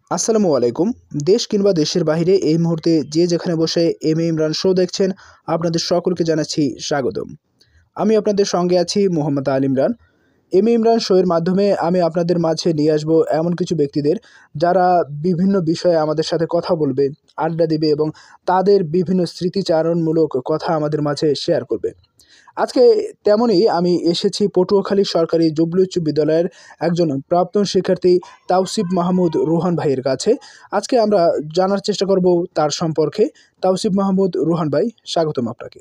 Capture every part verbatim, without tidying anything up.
আসসালামু আলাইকুম। দেশ কিংবা দেশের বাইরে এই মুহূর্তে যে যেখানে বসে এম এ ইমরান শো দেখছেন, আপনাদের সকলকে জানাচ্ছি স্বাগতম। আমি আপনাদের সঙ্গে আছি Muhammad Al Imran. M A Imran show এর মাধ্যমে আমি আপনাদের মাঝে নিয়ে আসব এমন কিছু ব্যক্তিদের যারা বিভিন্ন বিষয়ে আমাদের সাথে কথা বলবে, আড্ডা দিবে এবং তাদের বিভিন্ন স্মৃতিচারণমূলক কথা আমাদের মাঝে শেয়ার করবে। আজকে তেমনই আমি এসেছি পটুয়াখালী সরকারি জুবলি উচ্চ বিদ্যালয়ের একজন প্রাক্তন শিক্ষার্থী তাওসিফ মাহমুদ রুহান ভাইয়ের কাছে। আজকে আমরা জানার চেষ্টা করব তার সম্পর্কে। তাওসিফ মাহমুদ রুহান ভাই, স্বাগতম আপনাকে।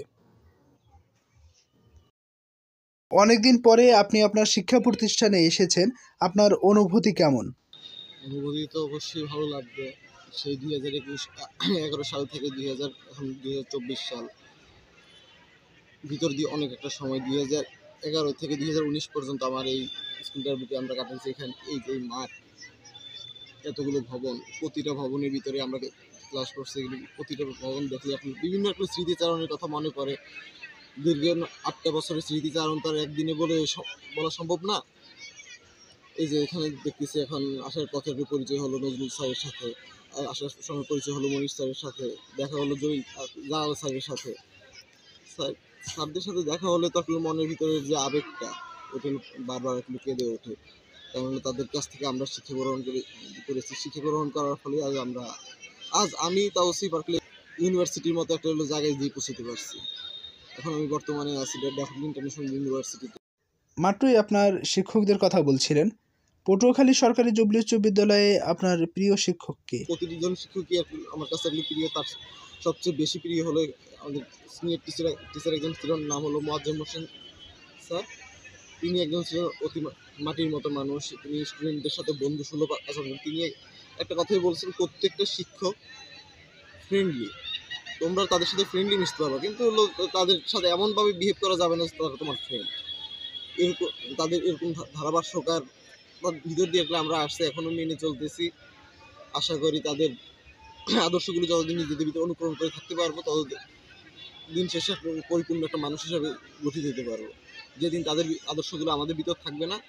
অনেকদিন পরে আপনি আপনার শিক্ষা প্রতিষ্ঠানে এসেছেন, আপনার অনুভূতি কেমন? অনুভূতি তো অবশ্যই ভালো লাগবে। সেই দুই হাজার একুশ এগারো সাল থেকে দুই হাজার এখন দুই হাজার চব্বিশ সাল ভিতর দিয়ে অনেক একটা সময় দুই হাজার এগারো থেকে দুই হাজার উনিশ পর্যন্ত আমার এই স্কুলটার ভিতরে আমরা কাটাচ্ছি। এখানে এই যে মাঠ, এতগুলো ভবন, প্রতিটা ভবনের ভিতরে আমরা ক্লাস করছি। এগুলো প্রতিটা ভবন দেখলে এখন বিভিন্ন একটা স্মৃতিচারণের কথা মনে পড়ে। দীর্ঘ আটটা বছরের স্মৃতিচারণ তার একদিনে বলে বলা সম্ভব না। এই যে এখানে দেখতেছি, এখন আসার পথের পরিচয় হলো নজরুল স্যারের সাথে, আসার সময় পরিচয় হলো মনির স্যারের সাথে, দেখা হলো জয়ী জালাল স্যারের সাথে। স্যার স্যারদের সাথে দেখা হলে তো আসলে মনের ভিতরে যে আবেগটা ওটা বারবার একটু কেঁদে ওঠে। কারণ তাদের কাছ থেকে আমরা শিক্ষা গ্রহণ করে করেছি। শিক্ষা গ্রহণ করার ফলে আজ আমরা আজ আমি তাওসিফ আসলে ইউনিভার্সিটির মতো একটা হলো জায়গায় দিয়ে পৌঁছতে পারছি। এখন আমি বর্তমানে আছি ঢাকা ইন্টারন্যাশনাল ইউনিভার্সিটিতে। মাত্রই আপনার শিক্ষকদের কথা বলছিলেন। পটুয়াখালী সরকারি জুবলি উচ্চ বিদ্যালয়ে আপনার প্রিয় শিক্ষক কে? প্রতিটি জন শিক্ষকই আমার কাছে প্রিয়। তার সবচেয়ে বেশি প্রিয় হলো আমাদের সিনিয়র টিচার টিচার একজন ছিলেন, নাম হলো মোয়াজ্জেম হোসেন স্যার। তিনি একজন ছিলেন অতি মাটির মতো মানুষ। তিনি স্টুডেন্টদের সাথে বন্ধু সুলভ আচরণ। তিনি একটা কথাই বলছেন, প্রত্যেকটা শিক্ষক ফ্রেন্ডলি, তোমরা তাদের সাথে ফ্রেন্ডলি মিশতে পারো, কিন্তু তাদের সাথে এমনভাবে বিহেভ করা যাবে না তারা তোমার ফ্রেন্ড। এরকম তাদের এরকম ধারাভাষ্যকার ভিতর দিয়ে আমরা আসছে, এখনও মেনে চলতেছি। আশা করি তাদের আদর্শগুলো যতদিন নিজেদের ভিতরে অনুকরণ করে থাকতে পারবো, ততদিন দিন শেষে পরিপূর্ণ একটা মানুষ হিসাবে গঠিত হতে পারবো। যেদিন তাদের আদর্শগুলো আমাদের ভিতর থাকবে না,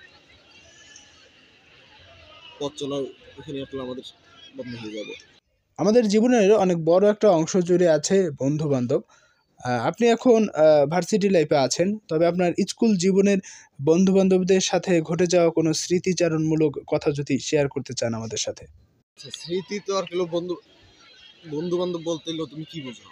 পথ চলার ওখানে আসলে আমাদের বন্ধ হয়ে যাবে। আমাদের জীবনের অনেক বড় একটা অংশ জুড়ে আছে বন্ধু বান্ধব। আপনি এখন ভার্সিটি লাইফে আছেন, তবে আপনার স্কুল জীবনের বন্ধু বান্ধবদের সাথে ঘটে যাওয়া কোনো স্মৃতিচারণমূলক কথা যদি শেয়ার করতে চান আমাদের সাথে। আচ্ছা, স্মৃতি তো আর হলো বন্ধু বন্ধু বান্ধব বলতে হলো তুমি কি বোঝো?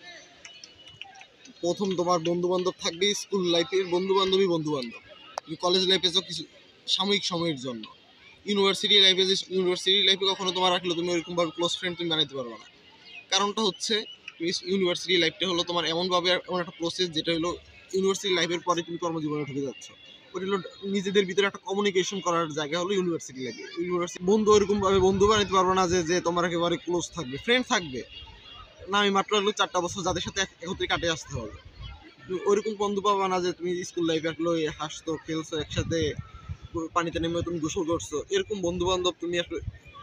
প্রথম তোমার বন্ধু বান্ধব থাকবে স্কুল লাইফের বন্ধু বান্ধবই বন্ধু বান্ধব। তুমি কলেজ লাইফে যাও কিছু সাময়িক সময়ের জন্য। ইউনিভার্সিটি লাইফে যে ইউনিভার্সিটি লাইফে কখনো তোমার রাখলে তুমি ওইরকমভাবে ক্লোজ ফ্রেন্ড তুমি বানাইতে পারবে না। কারণটা হচ্ছে, তুমি ইউনিভার্সিটি লাইফটা হলো তোমার এমনভাবে এমন একটা প্রসেস, যেটা হলো ইউনিভার্সিটি লাইফের পরে তুমি কর্মজীবনে ঢুকে যাচ্ছ। ওটা হলো নিজেদের ভিতরে একটা কমিউনিকেশন করার জায়গা হলো ইউনিভার্সিটি লাইফে। ইউনিভার্সিটি বন্ধু ওইরকমভাবে বন্ধু বানাইতে পারবে না যে যে তোমার একেবারে ক্লোজ থাকবে, ফ্রেন্ড থাকবে না। আমি মাত্র হলো চারটা বছর যাদের সাথে একত্রে কাটে আসতে হবে। তুমি ওইরকম বন্ধু পাবা না যে তুমি স্কুল লাইফে আসলে হাসতো খেলছো একসাথে, পানিতে নেমে তুমি গোসল করছো। এরকম বন্ধু বান্ধব তুমি আসলে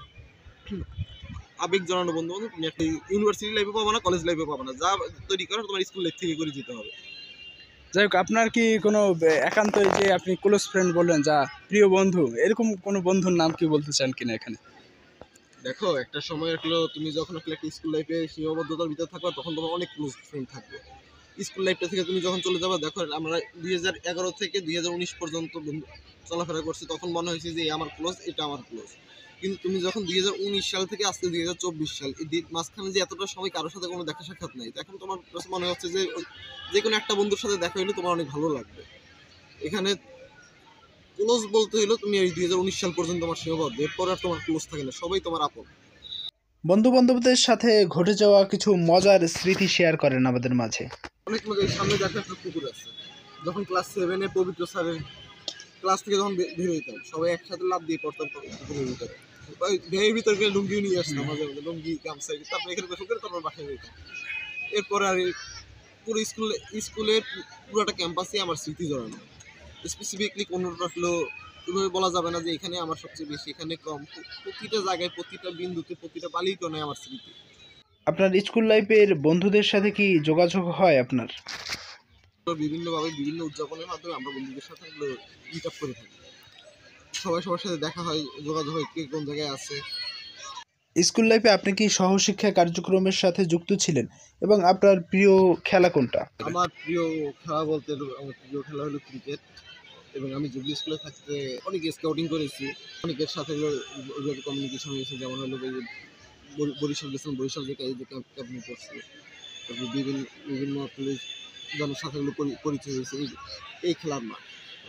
আবেগ জড়ানো বন্ধু বান্ধব তুমি একটা ইউনিভার্সিটি লাইফে পাবো না, কলেজ লাইফে পাবো না। যা তৈরি করো তোমার স্কুল লাইফ থেকে করে যেতে হবে। যাই হোক, আপনার কি কোনো একান্ত যে আপনি ক্লোজ ফ্রেন্ড বললেন, যা প্রিয় বন্ধু, এরকম কোনো বন্ধুর নাম কি বলতে চান কিনা এখানে? দেখো, একটা সময় আসলে তুমি যখন আসলে একটা স্কুল লাইফে সীমাবদ্ধতার ভিতরে থাকবে, তখন তোমার অনেক ক্লোজ ফ্রেন্ড থাকবে। স্কুল লাইফটা থেকে তুমি যখন চলে যাবে, দেখো আমরা দুই হাজার এগারো থেকে দুই হাজার উনিশ পর্যন্ত চলাফেরা করছি, তখন মনে হয়েছে যে আমার ক্লোজ, এটা আমার ক্লোজ। কিন্তু তুমি যখন দুই হাজার উনিশ সাল থেকে আজকে দুই হাজার চব্বিশ সাল, এই মাঝখানে যে এতটা সময় কারোর সাথে কোনো দেখা সাক্ষাৎ নেই, এখন তোমার মনে হচ্ছে যে যে কোনো একটা বন্ধুর সাথে দেখা হলে তোমার অনেক ভালো লাগবে। এখানে ক্লোজ বলতে হলো তুমি এই দুই হাজার উনিশ সাল পর্যন্ত তোমার সীমাবদ্ধ, এরপর আর তোমার ক্লোজ থাকে না, সবাই তোমার আপন। বন্ধু বান্ধবদের সাথে ঘটে যাওয়া কিছু মজার স্মৃতি শেয়ার করেন আমাদের মাঝে। অনেক মজা। সামনে দেখা একটা পুকুর আছে, যখন ক্লাস সেভেনে পবিত্র স্যারের ক্লাস থেকে যখন বের হইতাম, সবাই একসাথে লাভ দিয়ে পড়তাম পুকুরের ভিতরে। ভেয়ের ভিতরে লুঙ্গিও নিয়ে আসতাম, মাঝে মাঝে লুঙ্গি গামছা, তারপরে এখানে গোসল করে তারপর বাসায় যেতাম। এরপরে আর পুরো স্কুলে স্কুলের পুরোটা ক্যাম্পাসে আমার স্মৃতি জড়ানো। স্পেসিফিকলি কোনোটা আসলে এভাবে বলা যাবে না যে এখানে আমার সবচেয়ে বেশি, এখানে কম। প্রতিটা জায়গায়, প্রতিটা বিন্দুতে, প্রতিটা বালিকণে আমার স্মৃতি। আপনার স্কুল লাইফের বন্ধুদের সাথে কি যোগাযোগ হয় আপনার? বিভিন্নভাবে বিভিন্ন উদযাপনের মাধ্যমে আমরা বন্ধুদের সাথে মিট আপ করে থাকি। সবাই সবার সাথে দেখা হয়, যোগাযোগ হয়, কে কোন জায়গায় আছে। স্কুল লাইফে আপনি কি সহশিক্ষা কার্যক্রমের সাথে যুক্ত ছিলেন এবং আপনার প্রিয় খেলা কোনটা? আমার প্রিয় খেলা বলতে আমার প্রিয় খেলা হলো ক্রিকেট। এবং আমি জুবলি স্কুলে থাকতে অনেক স্কাউটিং করেছি। অনেকের সাথে ওইভাবে কমিউনিকেশন হয়েছে, যেমন হলো এই যে বরি- বরিশাল গেছিলাম, বরিশাল থেকে এই যে ক্যাম্প ক্যাম্পিং করছি। তারপর বিভিন্ন বিভিন্ন আসলে জনের সাথে এগুলো পরি- পরিচয় হয়েছে এই এই খেলার মাঠ।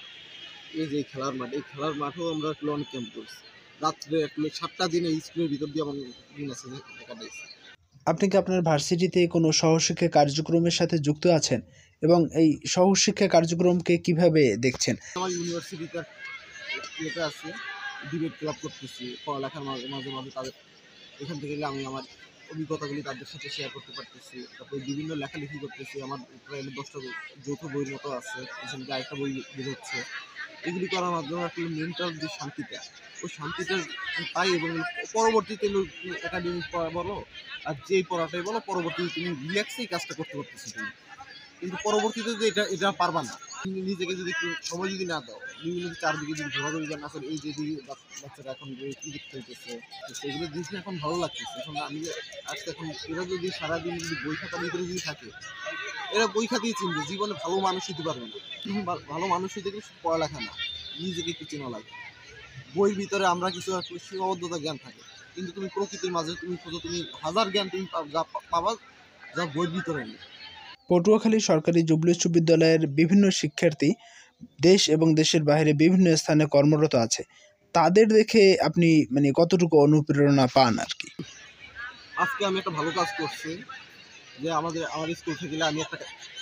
এই যে এই খেলার মাঠ, এই খেলার মাঠেও আমরা আসলে অনেক ক্যাম্প করছি। রাত্রে আসলে সাতটা দিনে স্কুলের ভিতর দিয়ে আমার দিন আছে যে কাটাইছি। আপনি কি আপনার ভার্সিটিতে কোনো সহশিক্ষা কার্যক্রমের সাথে যুক্ত আছেন এবং এই সহশিক্ষা কার্যক্রমকে কিভাবে দেখছেন? আমার ইউনিভার্সিটিতে ইয়েতে আছে, ডিবেট ক্লাব করতেছি পড়ালেখার মাঝে মাঝে মাঝে তাদের এখান থেকে আমি আমার অভিজ্ঞতাগুলি তাদের সাথে শেয়ার করতে পারতেছি। তারপরে বিভিন্ন লেখালেখি করতেছি। আমার প্রায় দশটা যৌথ বইয়ের মতো আছে, এখানে আরেকটা বই বের হচ্ছে। এগুলি করার মাধ্যমে আসলে মেন্টাল যে শান্তিটা, ওই শান্তিটা পাই। এবং পরবর্তীতে একাডেমিক পড়া বলো আর যেই পড়াটাই বলো, পরবর্তীতে তুমি রিল্যাক্সেই কাজটা করতে পারতেছি তুমি। কিন্তু পরবর্তীতে যে এটা এটা পারবা না, তুমি নিজেকে যদি একটু সময় যদি না দাও, বিভিন্ন চারদিকে যদি ঘোরাঘুরি না করো, এই যে দিকে বাচ্চারা এখন যে ক্রিকেট খেলতেছে, তো সেগুলো দেখে এখন ভালো লাগতেছে। এখন আমি আজকে এখন এরা যদি সারাদিন যদি বই খাতার ভিতরে যদি থাকে, এরা বই খাতেই চিনবে, জীবনে ভালো মানুষ হতে পারবে না। ভা- ভালো মানুষ হতে গেলে শুধু পড়ালেখা না, নিজেকে একটু চেনা লাগে। বইয়ের ভিতরে আমরা কিছু একটা সীমাবদ্ধতা জ্ঞান থাকে, কিন্তু তুমি প্রকৃতির মাঝে তুমি খোঁজো, তুমি হাজার জ্ঞান তুমি পা- যা পা- পাবা, যা বইয়ের ভিতরে নেই। পটুয়াখালী সরকারি জুবলি উচ্চ বিদ্যালয়ের বিভিন্ন শিক্ষার্থী দেশ এবং দেশের বাইরে বিভিন্ন স্থানে কর্মরত আছে। তাদের দেখে আপনি মানে কতটুকু অনুপ্রেরণা পান আর কি? আজকে আমি একটা ভালো কাজ করছি, যে আমাদের আমার স্কুল থেকে আমি একটা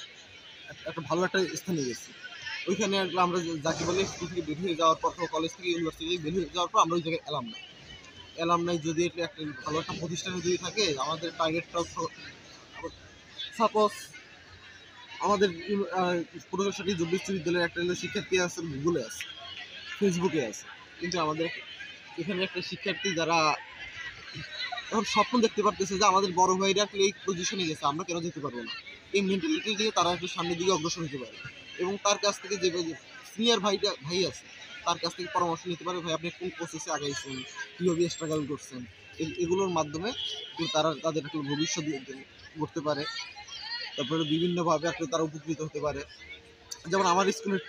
একটা ভালো একটা স্থানে গেছি। ওইখানে আমরা যে- যাকে বলে স্কুল থেকে বের হয়ে যাওয়ার পর, কলেজ থেকে ইউনিভার্সিটি থেকে বের হয়ে যাওয়ার পর আমরা ওই জায়গায় এলাম না। এলাম নাই যদি এটা একটা ভালো একটা প্রতিষ্ঠানে যদি থাকে, আমাদের টার্গেটটাও সাপোজ আমাদের পূর্বশালী জুবলি বিশ্ববিদ্যালয়ের একটা হলো শিক্ষার্থী আছে, গুগলে আছে, ফেসবুকে আছে। কিন্তু আমাদের এখানে একটা শিক্ষার্থী যারা এখন স্বপ্ন দেখতে পারতেছে যে আমাদের বড় ভাইরা আসলে এই পজিশনে গেছে, আমরা কেন যেতে পারবো না, এই মেন্টালিটি দিয়ে তারা একটু সামনের দিকে অগ্রসর হতে পারে। এবং তার কাছ থেকে যে সিনিয়র ভাইটা ভাই আছে, তার কাছ থেকে পরামর্শ নিতে পারে, ভাই আপনি কোন প্রসেসে আগাইছেন, কীভাবে স্ট্রাগল করছেন। এ- এগুলোর মাধ্যমে একটু তারা তাদের একটু ভবিষ্যৎ করতে পারে। তারপরে বিভিন্নভাবে আসলে তারা উপকৃত হতে পারে। যেমন আমার স্কুলের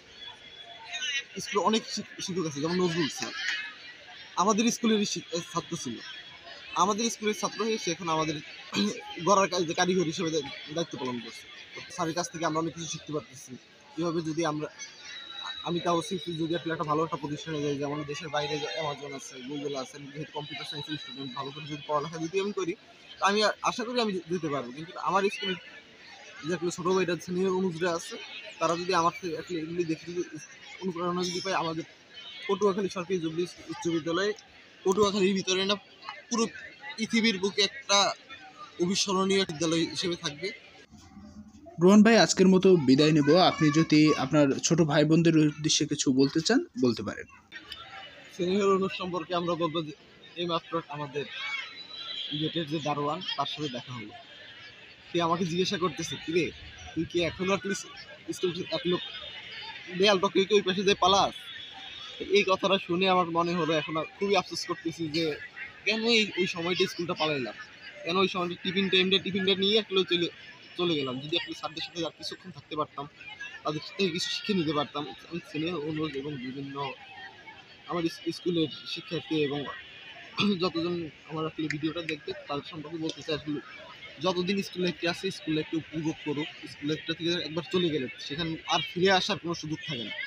স্কুলে অনেক শিক- শিক্ষক আছে, যেমন নজরুল স্যার আমাদের স্কুলেরই শিক- ছাত্র ছিল। আমাদের স্কুলের ছাত্র হয়ে সে এখন আমাদের গড়ার কাজে কারিগর হিসেবে দা- দায়িত্ব পালন করছে। তো স্যারের কাছ থেকে আমরা অনেক কিছু শিখতে পারতেছি। কীভাবে যদি আমরা আমি তাও শিখি, যদি আসলে একটা ভালো একটা প্রতিষ্ঠানে যাই, যেমন দেশের বাইরে অ্যামাজন আছে, গুগল আছে, যেহেতু কম্পিউটার সায়েন্সের স্টুডেন্ট, ভালো করে যদি পড়ালেখা যদি আমি করি, তো আমি আ- আশা করি আমি যে- যেতে পারবো। কিন্তু আমার স্কুলের যে আসলে ছোটো ভাইটা সিনিয়র অনুজরা আছে, তারা যদি আমার থেকে আসলে এগুলি দেখে যদি অনুপ্রেরণা যদি পায়, আমাদের পটুয়াখালী সরকারি জুবলি উচ্চ বিদ্যালয়ে পটুয়াখালীর ভিতরে না, পুরো পৃথিবীর বুকে একটা অবিস্মরণীয় বিদ্যালয় হিসেবে থাকবে। রোহন ভাই, আজকের মতো বিদায় নেব। আপনি যদি আপনার ছোট ভাই বোনদের উদ্দেশ্যে কিছু বলতে চান, বলতে পারেন। সিনিয়র অনুজ সম্পর্কে আমরা বলবো যে এইমাত্র আমাদের গেটের যে দারোয়ান, তার সাথে দেখা হলো। সে আমাকে জিজ্ঞাসা করতেছে, কিরে তুই কি এখনো অ্যাটলিস্ট স্কুল এখনো দেয়াল টপকে কি ওই পাশে যে পালাস? এই কথাটা শুনে আমার মনে হলো, এখন আর খুবই আফসোস করতেছি যে কেন এই ওই সময়টা স্কুলটা পালাইলাম, কেন ওই সময়টা টিফিন টাইমটা টিফিনটা নিয়ে একটু চলে চলে গেলাম। যদি একটু স্যারদের সাথে আর কিছুক্ষণ থাকতে পারতাম, তাদের থেকে কিছু শিখে নিতে পারতাম। আমি সিনিয়র অনুরোধ এবং বিভিন্ন আমার স্ক- স্কুলের শিক্ষার্থী এবং যতজন আমার আসলে ভিডিওটা দেখবে, তাদের সম্পর্কে বলতে চাই, আসলে যতদিন স্কুল লাইফটি আছে, স্কুল লাইফটি উপভোগ করুক। স্কুল লাইফটা থেকে একবার চলে গেলে সেখানে আর ফিরে আসার কোনো সুযোগ থাকে না।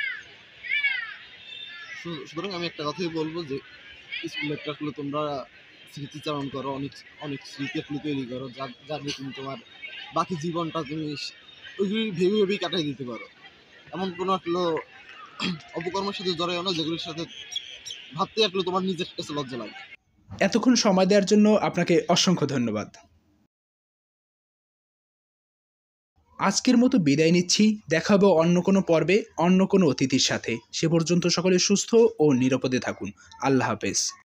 সু- সুতরাং আমি একটা কথাই বলবো যে স্কুল লাইফটা আসলে তোমরা স্মৃতিচারণ করো, অনেক অনেক স্মৃতি আসলে তৈরি করো, যা যা দিয়ে তুমি তোমার বাকি জীবনটা তুমি স- ওইগুলি ভেবে ভেবেই কাটাই দিতে পারো। এমন কোনো আসলে অপকর্মের সাথে জড়াইও না যেগুলির সাথে ভাবতে আসলে তোমার নিজের কাছে লজ্জা লাগে। এতক্ষণ সময় দেওয়ার জন্য আপনাকে অসংখ্য ধন্যবাদ। আজকের মতো বিদায় নিচ্ছি। দেখা হবে অন্য কোনো পর্বে অন্য কোনো অতিথির সাথে। সে পর্যন্ত সকলে সুস্থ ও নিরাপদে থাকুন। আল্লাহ হাফেজ।